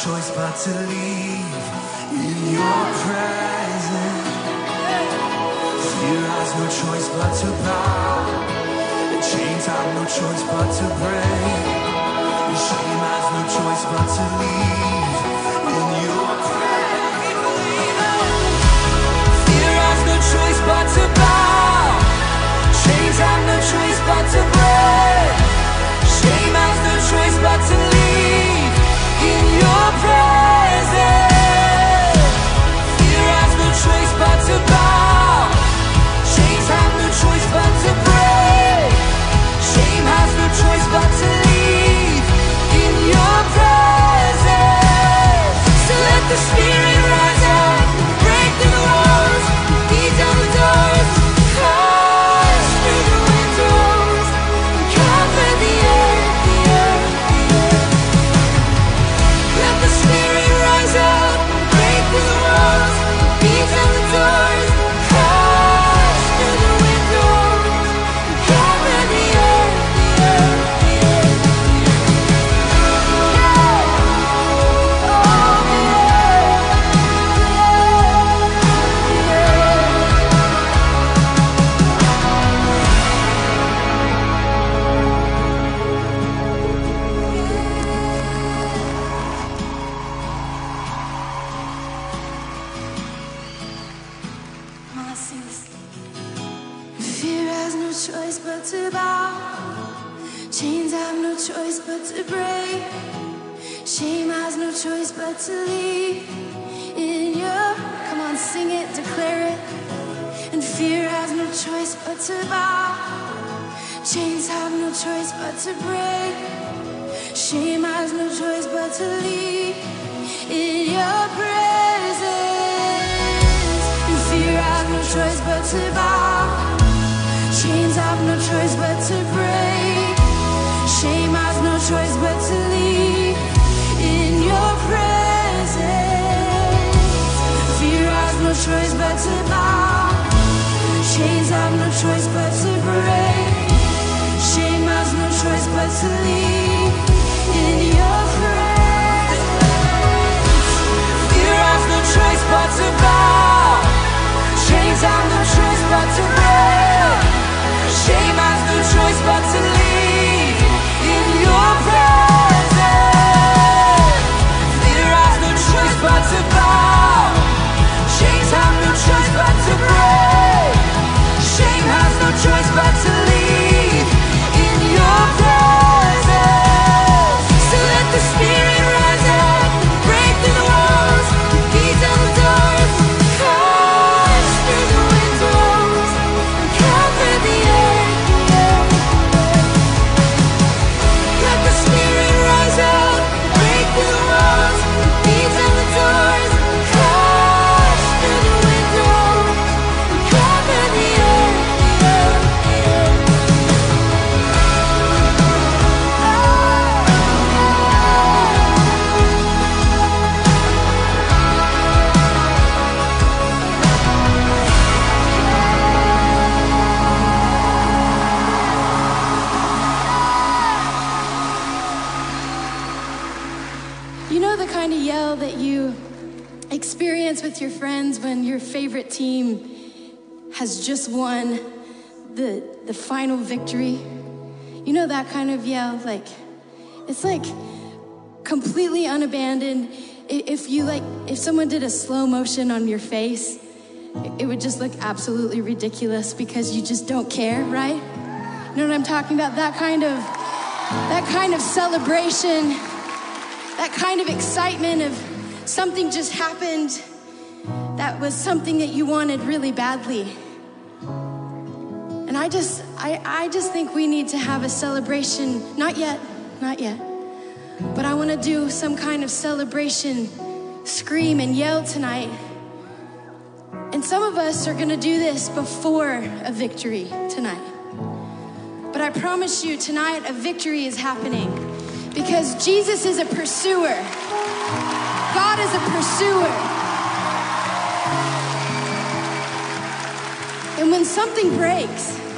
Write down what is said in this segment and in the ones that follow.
choice but to leave in your presence. Fear has no choice but to bow, and chains have no choice but to break, and shame has no choice but to leave in your presence. Fear has no choice but to bow, chains have no choice but to break, shame has no choice but to leave in your presence. Fear has no choice but to bow, chains have no choice but to break, shame has no choice but to leave in your presence. So let the Spirit rise up, break through the walls, beat down the doors, crush through the windows, cover the earth, the earth, the earth. Let the Spirit rise up, break through the walls, beat down the doors, crush through the windows, cover the earth, the earth, the earth, the Fear has no choice but to bow, chains have no choice but to break, shame has no choice but to leave in your, come on, sing it, declare it. And fear has no choice but to bow, chains have no choice but to break, shame has no choice but to leave in your presence. And fear has no choice but to bow, chains have no choice but to break, shame has no choice but to leave in your presence. Fear has no choice but to bow, chains have no choice but to break, shame has no choice but to leave in your presence. Fear has no choice but to bow, chains have no choice but to break, shame has no choice but to leave in your presence. Fear has no choice but to bow, chains have no choice but to break, shame has no choice but to leave in your presence. So let the Spirit rise up, break through the walls, beat down the doors, crush through the windows, cover the earth, the earth, the earth. Let the Spirit rise up, break through the walls, beat down the doors, crush through the windows, cover the earth, the earth, the earth. You know the kind of yell that you experience with your friends when your favorite team has just won the final victory? You know that kind of yell? Like, it's like completely unabandoned. If someone did a slow motion on your face, it would just look absolutely ridiculous because you just don't care, right? You know what I'm talking about? That kind of celebration, that kind of excitement of something just happened that was something that you wanted really badly. And I just think we need to have a celebration, not yet, but I want to do some kind of celebration, scream and yell tonight. And some of us are going to do this before a victory tonight. But I promise you tonight a victory is happening. Because Jesus is a pursuer. God is a pursuer. And when something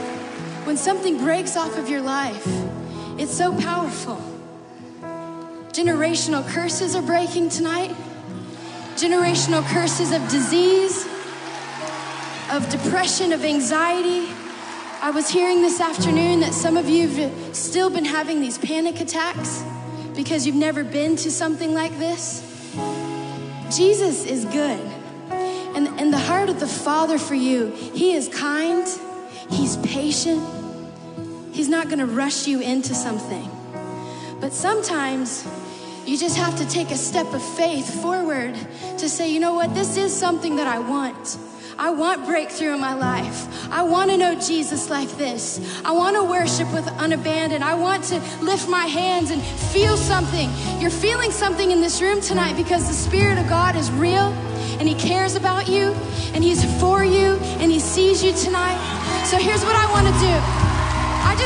breaks off of your life, it's so powerful. Generational curses are breaking tonight. Generational curses of disease, of depression, of anxiety. I was hearing this afternoon that some of you have still been having these panic attacks because you've never been to something like this. Jesus is good. And the heart of the Father for you, He is kind, He's patient. He's not gonna rush you into something. But sometimes you just have to take a step of faith forward to say, you know what, this is something that I want. I want breakthrough in my life. I want to know Jesus like this. I want to worship with unabandoned. I want to lift my hands and feel something. You're feeling something in this room tonight because the Spirit of God is real and He cares about you and He's for you and He sees you tonight. So here's what I want to do. I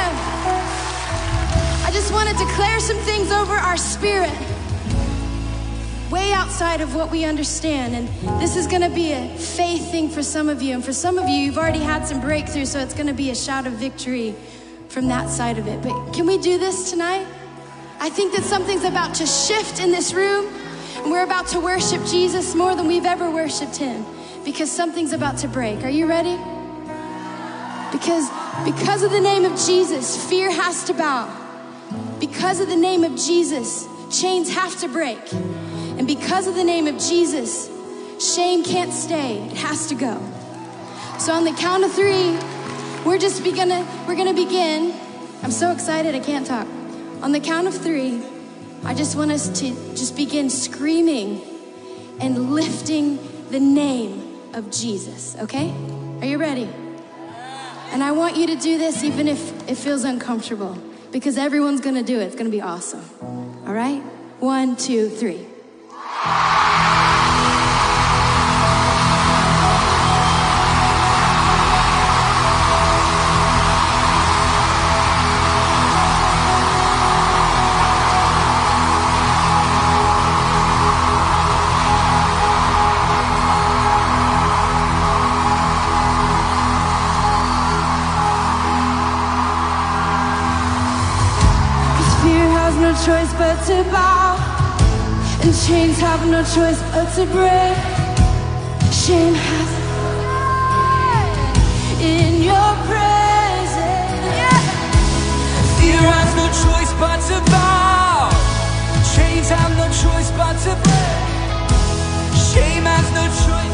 just want to declare some things over our spirit, way outside of what we understand. And this is gonna be a faith thing for some of you. And for some of you, you've already had some breakthrough, so it's gonna be a shout of victory from that side of it. But can we do this tonight? I think that something's about to shift in this room, and we're about to worship Jesus more than we've ever worshiped Him, because something's about to break. Are you ready? Because of the name of Jesus, fear has to bow. Because of the name of Jesus, chains have to break. And because of the name of Jesus, shame can't stay, it has to go. So on the count of 3, we're gonna begin. I'm so excited, I can't talk. On the count of 3, I just want us to just begin screaming and lifting the name of Jesus, okay? Are you ready? And I want you to do this even if it feels uncomfortable, because everyone's gonna do it. It's gonna be awesome. All right? 1, 2, 3. Choice but to bow, and chains have no choice but to break. Shame has in your presence. Fear has no choice but to bow. Chains have no choice but to break. Shame has no choice.